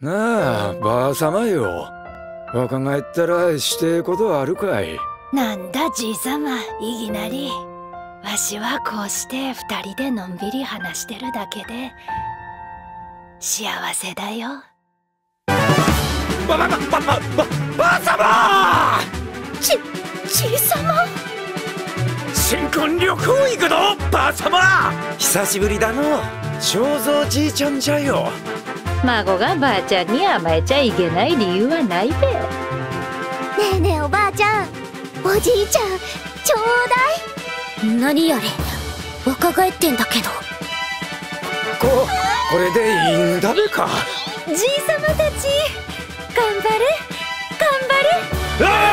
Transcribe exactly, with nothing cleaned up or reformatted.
なあ、ばあさまよ。若返ったらしてえことあるかい。 なんだじいさま、いきなり。わしはこうして二人でのんびり話してるだけで幸せだよ。 ばばばばばばばあさま。 ち、じいさま。 新婚旅行行くのばあさま。久しぶりだの。正蔵じいちゃんじゃよ。 孫がばあちゃんに甘えちゃいけない理由はないべ。ねえねえおばあちゃん、おじいちゃんちょうだい。何やれ、若返ってんだけど。 ここれでいいんだべか。 じいさまたち頑張れ頑張れ。 ああ